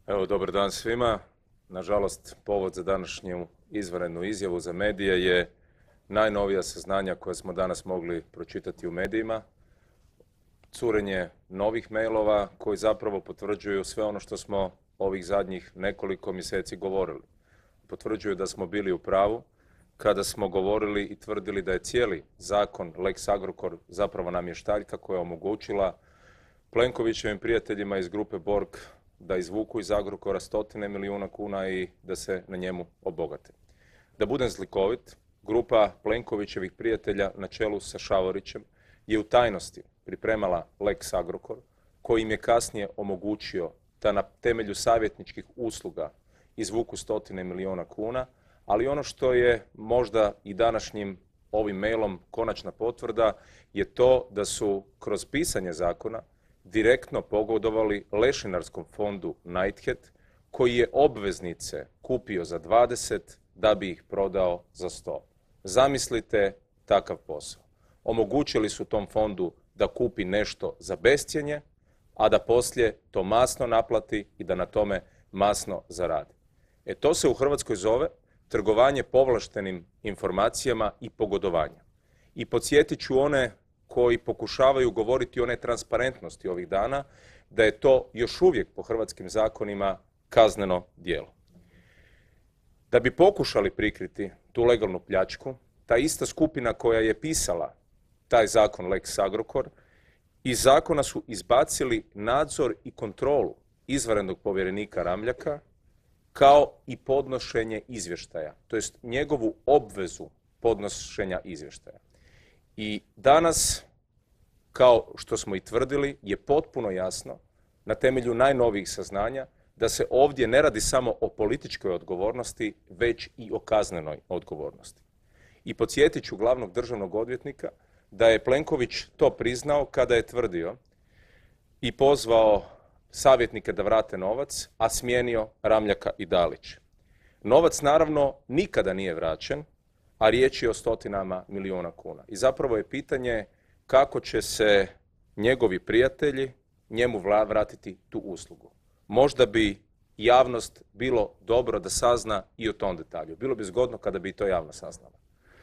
Evo, dobar dan svima. Nažalost, povod za današnju izvanrednu izjavu za medije je najnovija saznanja koja smo danas mogli pročitati u medijima. Curenje novih mailova koji zapravo potvrđuju sve ono što smo ovih zadnjih nekoliko mjeseci govorili. Potvrđuju da smo bili u pravu kada smo govorili i tvrdili da je cijeli zakon Lex Agrokor zapravo namještaljka koja je omogućila Plenkovićevim prijateljima iz grupe Borg da izvuku iz Agrokora stotine milijuna kuna i da se na njemu obogate. Da budem slikovit, grupa Plenkovićevih prijatelja na čelu sa Šavorićem je u tajnosti pripremala Lex Agrokor koji im je kasnije omogućio da na temelju savjetničkih usluga izvuku stotine milijuna kuna, ali ono što je možda i današnjim ovim mailom konačna potvrda je to da su kroz pisanje zakona direktno pogodovali lešinarskom fondu Knighthead koji je obveznice kupio za 20 da bi ih prodao za 100. Zamislite takav posao. Omogućili su tom fondu da kupi nešto za bescjenje, a da poslije to masno naplati i da na tome masno zaradi. To se u Hrvatskoj zove trgovanje povlaštenim informacijama i pogodovanje. I podsjetit ću one koji pokušavaju govoriti o netransparentnosti ovih dana, da je to još uvijek po hrvatskim zakonima kazneno djelo. Da bi pokušali prikriti tu legalnu pljačku, ta ista skupina koja je pisala taj zakon Lex Agrokor, iz zakona su izbacili nadzor i kontrolu izvanrednog povjerenika Ramljaka kao i podnošenje izvještaja, to jest njegovu obvezu podnošenja izvještaja. I danas, kao što smo i tvrdili, je potpuno jasno na temelju najnovijih saznanja da se ovdje ne radi samo o političkoj odgovornosti, već i o kaznenoj odgovornosti. I podsjetit ću glavnog državnog odvjetnika da je Plenković to priznao kada je tvrdio i pozvao savjetnike da vrate novac, a smijenio Ramljaka i Dalić. Novac naravno nikada nije vraćen, a riječ je o stotinama milijuna kuna. I zapravo je pitanje kako će se njegovi prijatelji njemu vratiti tu uslugu. Možda bi javnost bilo dobro da sazna i o tom detalju. Bilo bi zgodno kada bi to javno saznala.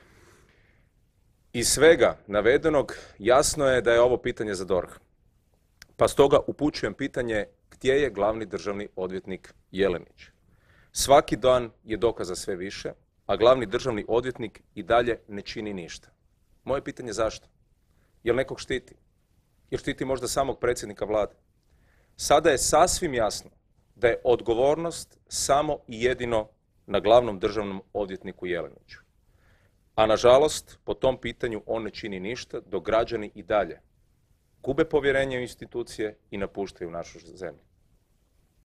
Iz svega navedenog jasno je da je ovo pitanje za DORH. Pa stoga upućujem pitanje gdje je glavni državni odvjetnik Jelenić. Svaki dan je dokaza sve više, a glavni državni odvjetnik i dalje ne čini ništa. Moje pitanje je zašto? Jel nekog štiti? Jel štiti možda samog predsjednika vlade? Sada je sasvim jasno da je odgovornost samo i jedino na glavnom državnom odvjetniku Jeleniću. A nažalost, po tom pitanju on ne čini ništa dok građani i dalje gube povjerenje u institucije i napuštaju našu zemlju.